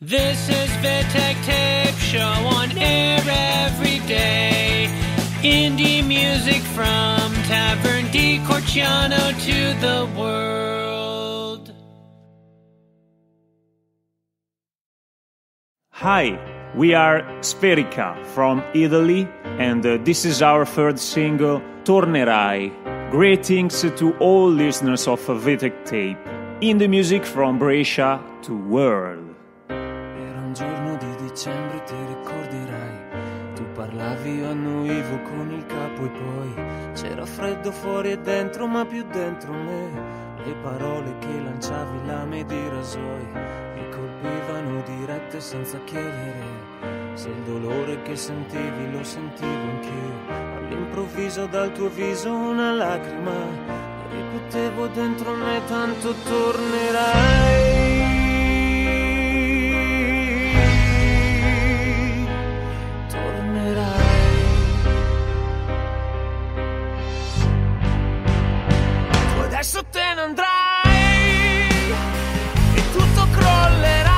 This is Vitek Tape Show on air every day. Indie music from Tavern di Corciano to the world. Hi, we are Spherica from Italy, and this is our third single, Tornerai. Greetings to all listeners of Vitek Tape. Indie music from Brescia to world. Un giorno di dicembre, ti ricorderai, tu parlavi, io annuivo con il capo e poi c'era freddo fuori e dentro, ma più dentro me le parole che lanciavi, lame di rasoi, mi colpivano dirette senza chiedere se il dolore che sentivi lo sentivo anch'io. All'improvviso dal tuo viso una lacrima, ripetevo dentro me tanto tornerai. Adesso te ne andrai e tutto crollerà,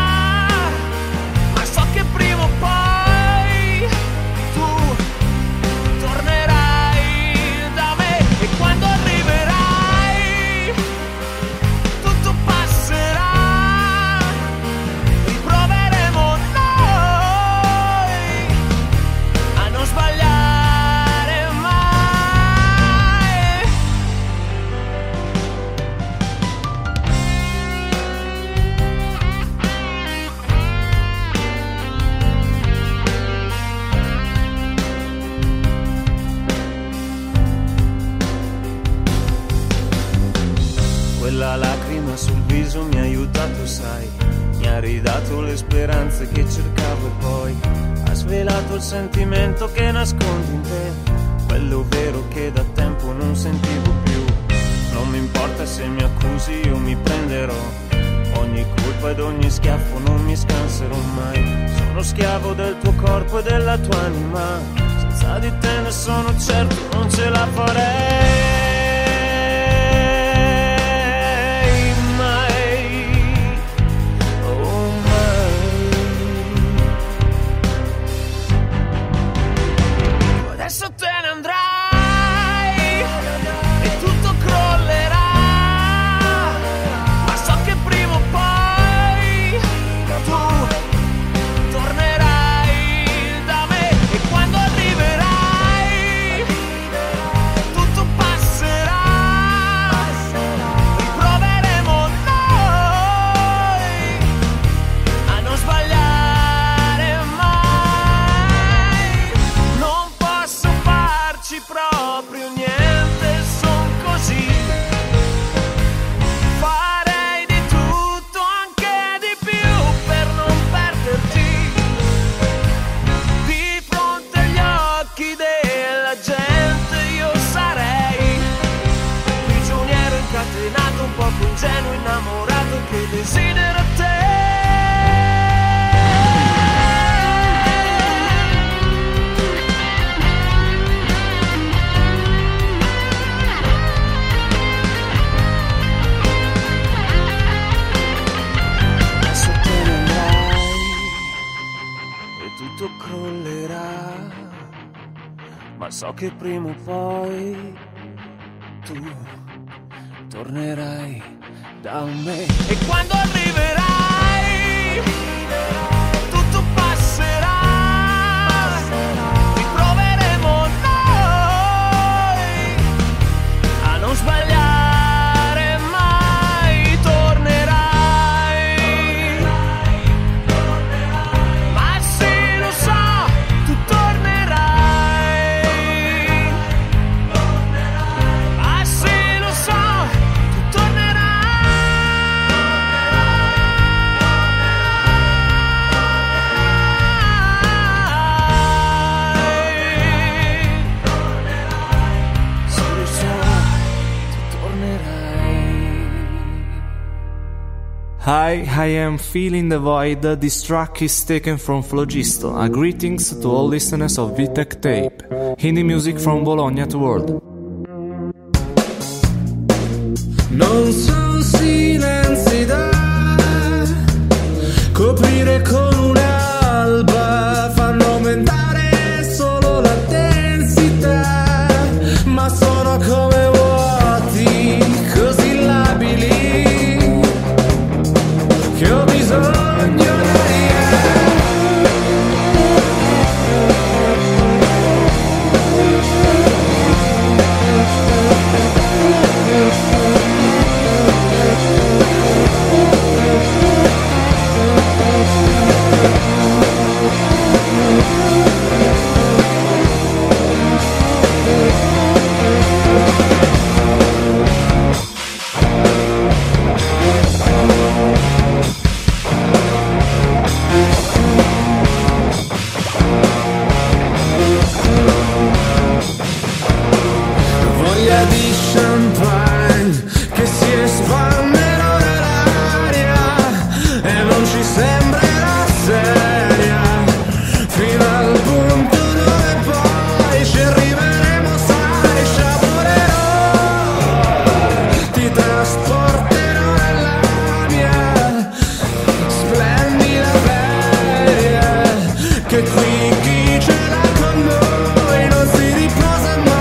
ma so che prima o poi tu tornerai da me e quando arriverai tutto passerà, riproveremo noi a non sbagliare. La lacrima sul viso mi ha aiutato, sai, mi ha ridato le speranze che cercavo e poi ha svelato il sentimento che nascondi in te, quello vero che da tempo non sentivo più. Non mi importa se mi accusi, io mi prenderò ogni colpa ed ogni schiaffo, non mi scanserò mai. Sono schiavo del tuo corpo e della tua anima, senza di te ne sono certo, non ce la farei. Adesso te ne andrai e tutto crollerà, ma so che prima o poi tu tornerai da me e quando arriverai tutto passerà, riproveremo noi a non sbagliare mai. Non proprio niente, son così. Farei di tutto, anche di più, per non perderti di fronte agli occhi della gente. Io sarei prigioniero incatenato, un poco ingenuo, innamorato, che desidera te. Tutto crollerà, ma so che prima o poi tu tornerai da me e quando arriverai tutto passerà, riproveremo noi a non sbagliare mai. Tornerai, ma sì, lo so, tu tornerai, ma sì, lo so, tu tornerai. Sì, lo so, tu tornerai. Hi, I am Feeling the Void. This track is taken from Flogisto. A greetings to all listeners of Vitek Tape. Indie music from Bologna to world. Non son silenzi da scoprire con un'alba fanno aumentare solo la densità, ma sono come vuoti così labili che ho bisogno d'aria. Voglia di champagne che si espandono nell'aria e non ci sembrerà seria, fino al punto dove poi ci arriveremo, sai, sciaporerò, ti trasporterò nella mia splendida feria, che qui chi ce l'ha con noi non si riposa mai.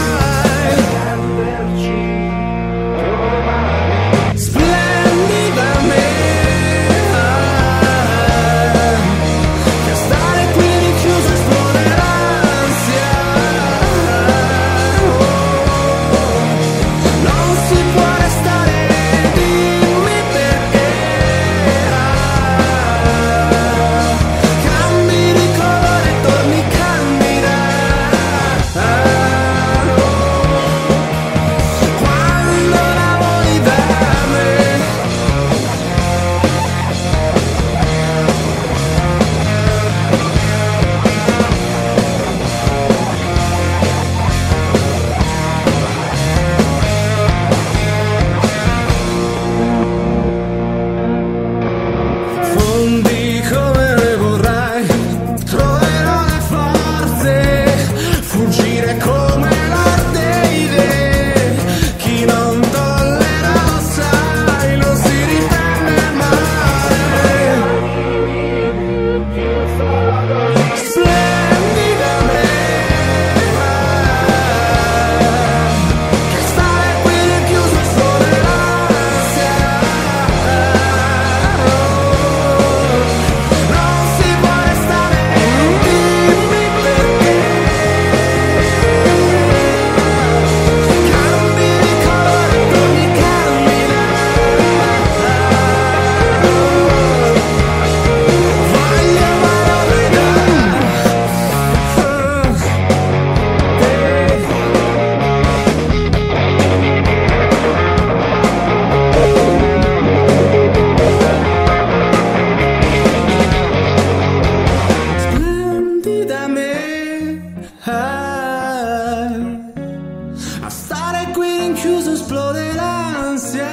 A stare qui rinchiuso esplode l'ansia.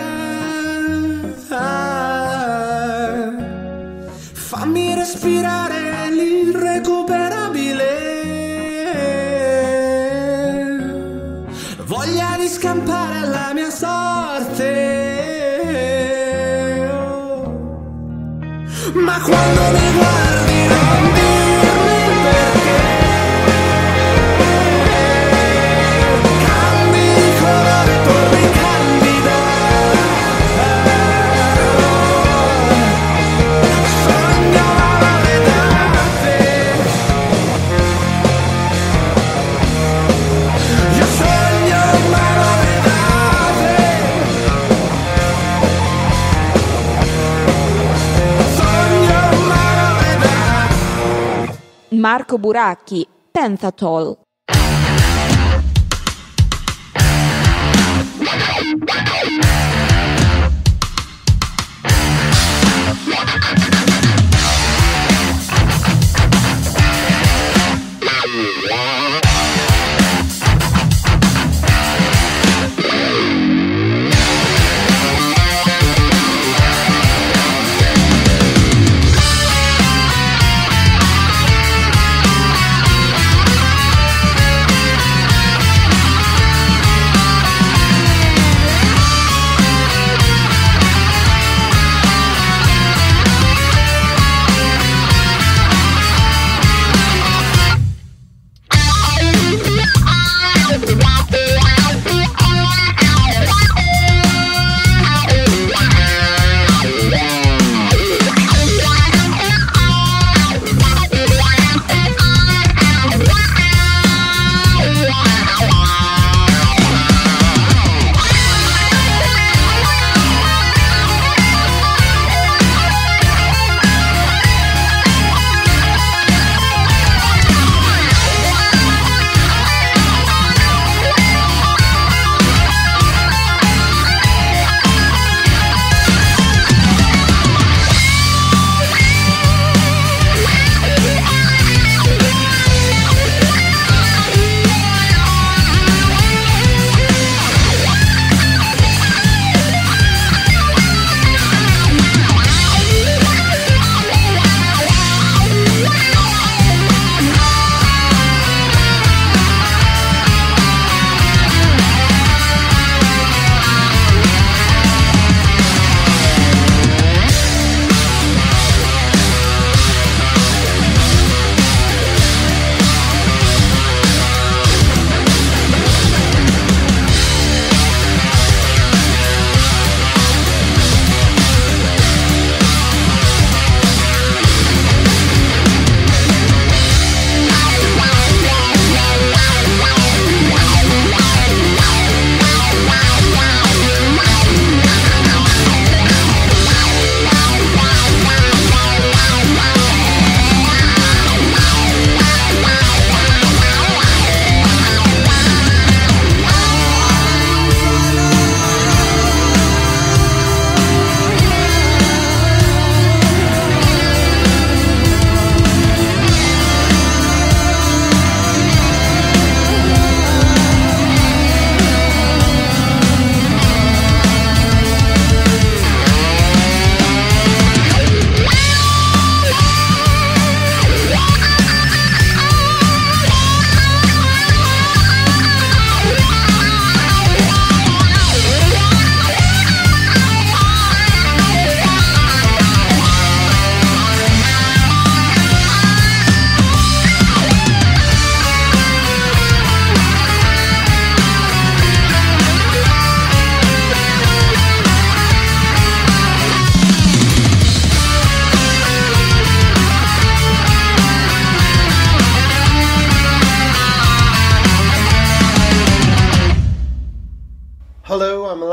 Fammi respirare l'irrecuperabile. Voglia di scampare alla mia sorte. Ma quando mi guardi non dirmi perché. Marco Buracchi, Pentatol.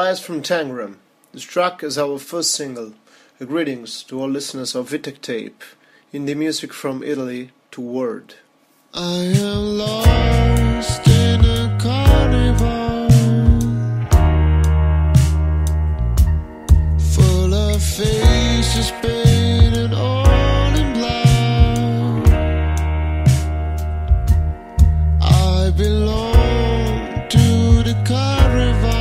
Rise from Tangram. This track is our first single. Greetings to all listeners of Vitek Tape, indie music from Italy to world. I am lost in a carnival, full of faces painted all in black. I belong to the caravan.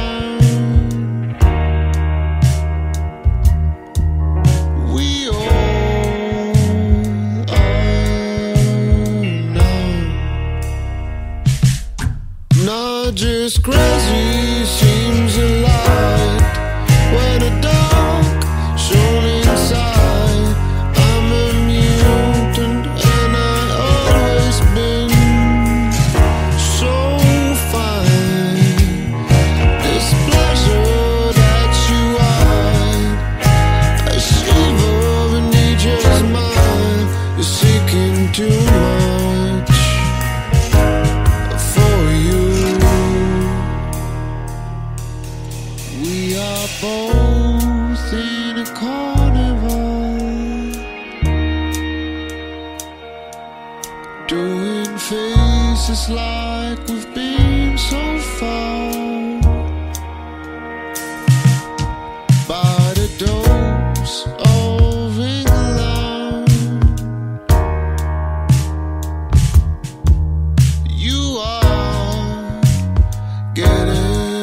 We all are now. Not just crazy seems a light when a dark shown inside. I'm a mutant and I always been so fine. This pleasure that you hide, I shiver beneath your mind. You're seeking too much for you. We are both in a carnival, doing faces like we've been so far. By the doors of England, you are getting.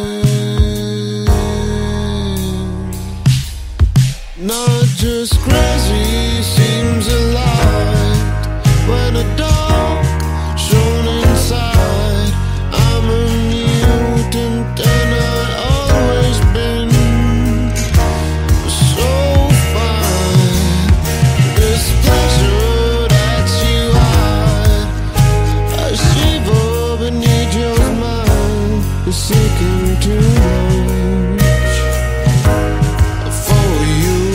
Not just crazy seems a light when a dark shown inside. I'm a mutant and I always been so fine. This pleasure that you hide, I shiver beneath your mind. You're seeking too much for you.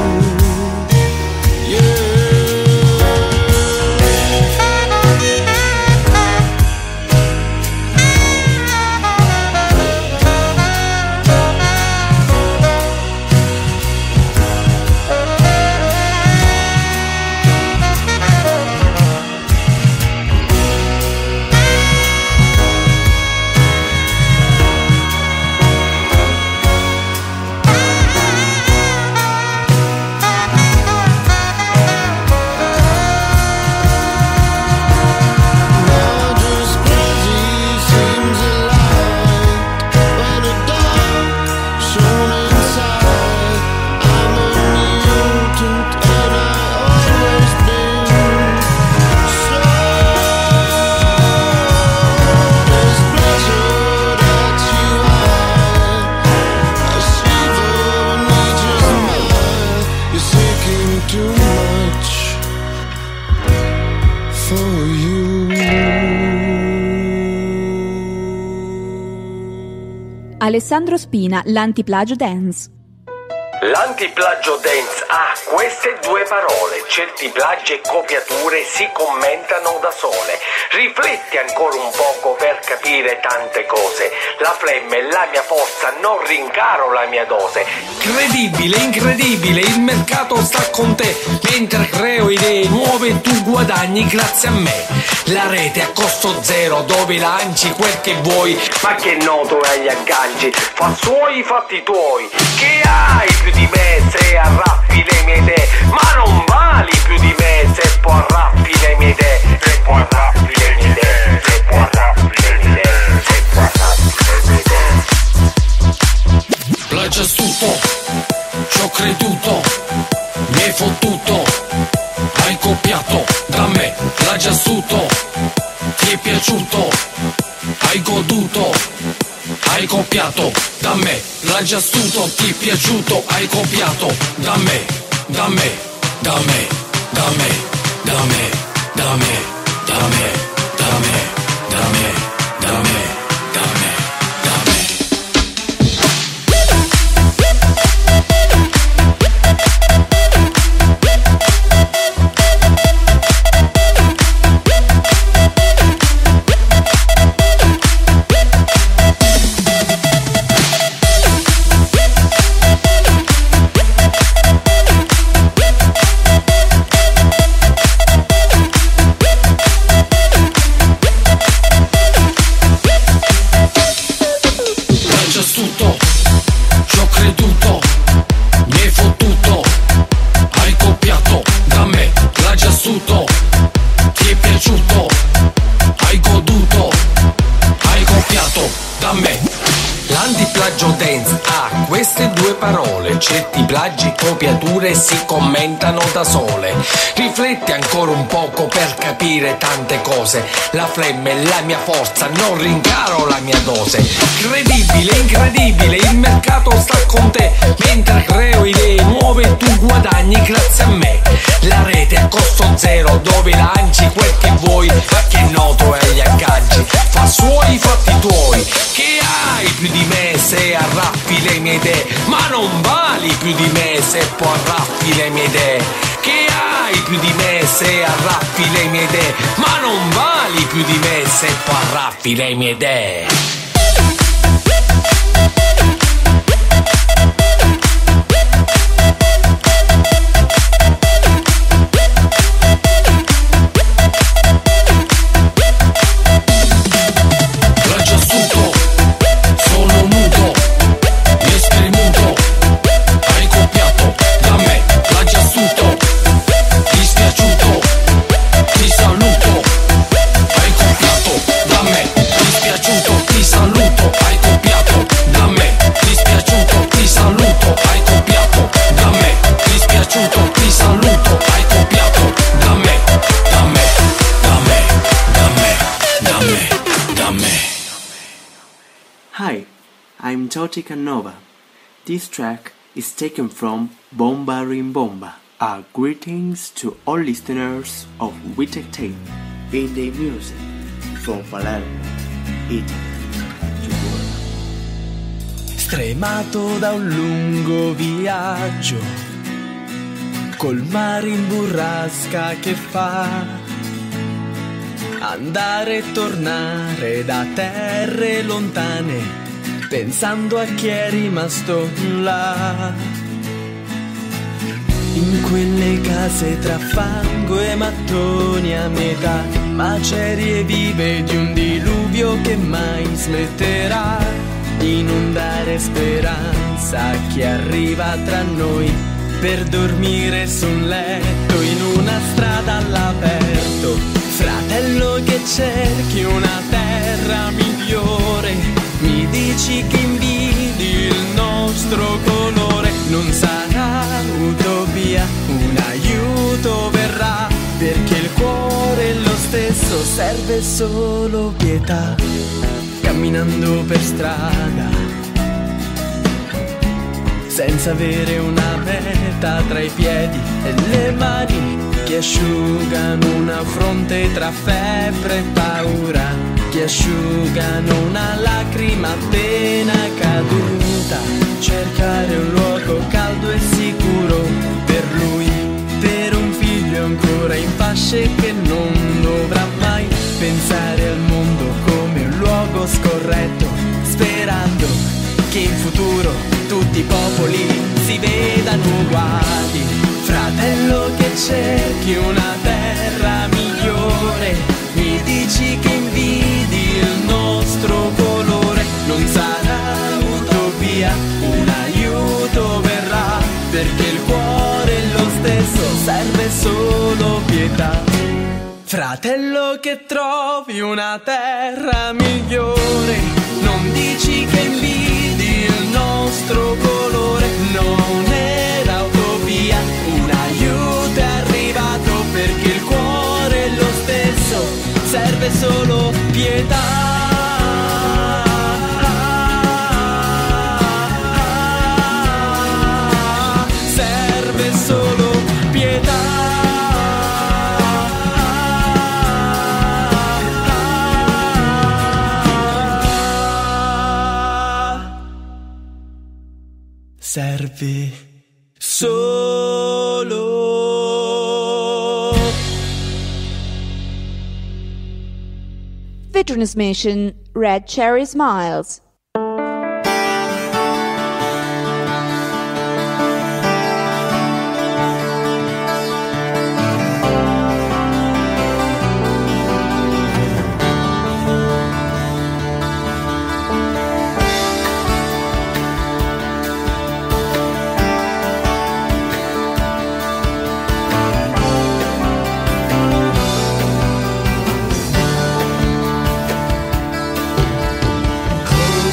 Alessandro Spina, l'Antiplagio Dance. L'antiplagio dance ha queste due parole: certi plagi e copiature si commentano da sole. Rifletti ancora un poco per capire tante cose. La flemma è la mia forza, non rincaro la mia dose. Credibile, incredibile, il mercato sta con te. Mentre creo idee nuove tu guadagni grazie a me. La rete a costo zero dove lanci quel che vuoi. Ma che noto agli agganci, fa suoi fatti tuoi. Che hai più di me se arraffi le mie idee? Ma non vali più di me se poi arraffi le mie idee. Se poi arraffi le mie idee. Se poi arraffi le mie idee. Se poi arraffi le mie idee. Plagia tutto, ci ho creduto, mi hai fottuto, hai copiato da me. Plagia tutto, ti è piaciuto, hai goduto, hai copiato da me. Plagia tutto, ti è piaciuto, hai copiato da me, da me, da me, da me, da me, da me, da me, da me, da me, da me, da me, da me. parole, certi plagi, copiature si commentano da sole. Rifletti ancora un poco per capire tante cose. La flemma è la mia forza, non rincaro la mia dose. Credibile, incredibile, il mercato sta con te. Mentre creo idee nuove tu guadagni grazie a me. La rete a costo zero dove lanci quel che vuoi, ma che noto è agli agganci. Fa suoi fatti tuoi. Che hai più di me se arraffi le mie idee? Ma non vali più di me se poi arraffi le mie idee. Che hai più di me se arraffi le mie idee? Ma non vali più di me se poi arraffi le mie idee. Hi, I'm Toti Canova. This track is taken from Bomba Rimbomba. Greetings to all listeners of Vitek Tape. Indie music from Palermo, Italy to world. Stremato da un lungo viaggio, col mare in burrasca che fa, andare e tornare da terre lontane, pensando a chi è rimasto là. In quelle case tra fango e mattoni a metà, macerie vive di un diluvio che mai smetterà. Inondare speranza a chi arriva tra noi, per dormire su un letto in una strada all'aperto. Fratello che cerchi una terra migliore, mi dici che invidi il nostro colore. Non sarà utopia, un aiuto verrà, perché il cuore è lo stesso, serve solo pietà. Camminando per strada, senza avere una meta tra i piedi e le mani che asciugano una fronte tra febbre e paura, che asciugano una lacrima appena caduta. Cercare un luogo caldo e sicuro per lui, per un figlio ancora in fasce che non dovrà mai pensare al mondo come un luogo scorretto, sperando che in futuro tutti i popoli si vedano uguali. Fratello che cerchi una terra migliore, mi dici che invidi il nostro colore. Non sarà utopia, un aiuto verrà, perché il cuore è lo stesso, serve solo pietà. Fratello che trovi una terra migliore, non dici che invidi il nostro colore. Non era utopia, un aiuto è arrivato, perché il cuore è lo stesso, serve solo pietà. Serve solo pietà. Serve solo Wilderness Mission, Red Cherry Smiles. Oh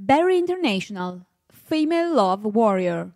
Barry International, Female Love Warrior.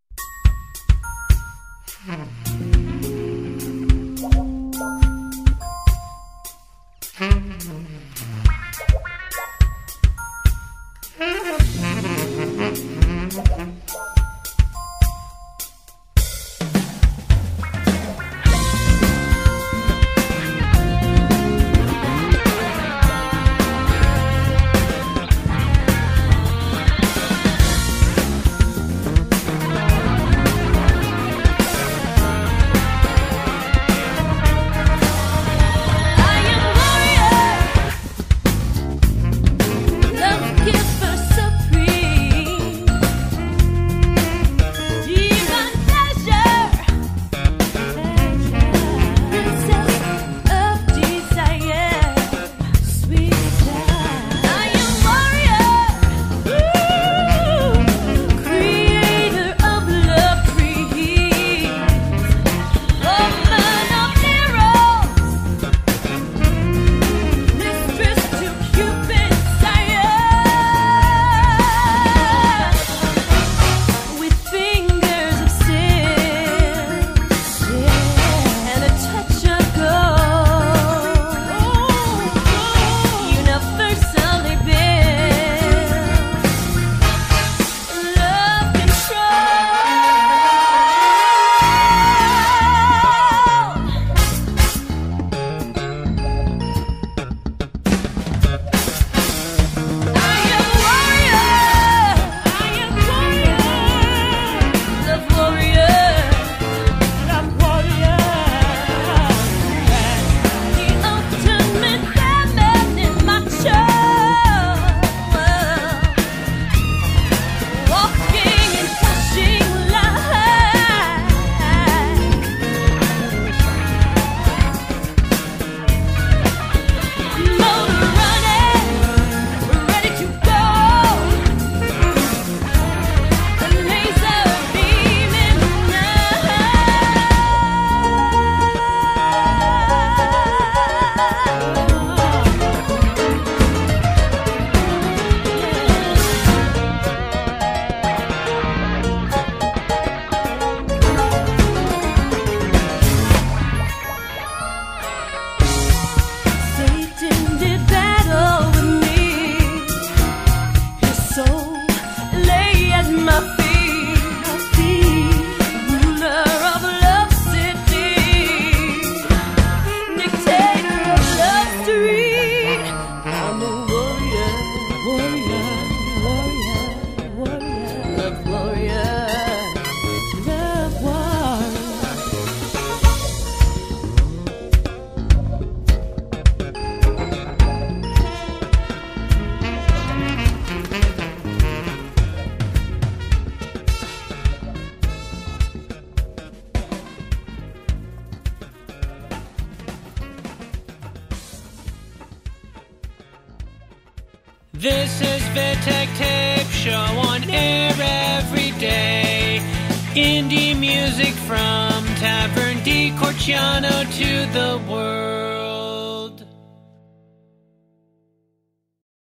This is Vitek Tape Show on air every day. Indie music from Tavern di Corciano to the world.